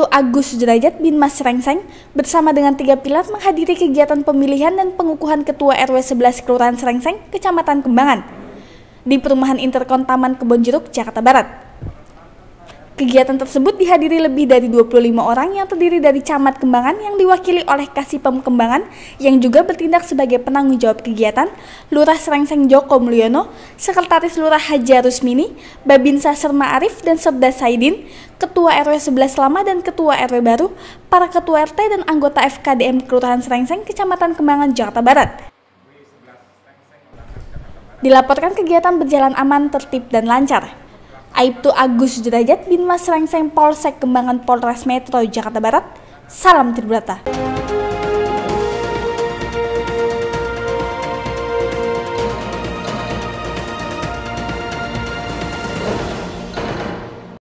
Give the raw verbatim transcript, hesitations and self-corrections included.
Agus Sudrajat Binmas Srengseng bersama dengan tiga pilar menghadiri kegiatan pemilihan dan pengukuhan Ketua R W sebelas Kelurahan Srengseng, Kecamatan Kembangan di Perumahan Interkon Taman Kebon Jeruk, Jakarta Barat. Kegiatan tersebut dihadiri lebih dari dua puluh lima orang yang terdiri dari Camat Kembangan yang diwakili oleh Kasipem Kembangan yang juga bertindak sebagai penanggung jawab kegiatan, Lurah Srengseng Joko Mulyono, Sekretaris Lurah Haja Rusmini, Babinsa Serma Arif dan Serda Saidin, Ketua R W sebelas lama dan Ketua R W baru, para Ketua R T dan anggota F K D M Kelurahan Srengseng, Kecamatan Kembangan, Jakarta Barat. Dilaporkan kegiatan berjalan aman, tertib, dan lancar. Aibtu Agus Sudrajat Binmas Srengseng Polsek Kembangan Polres Metro Jakarta Barat. Salam Tribrata.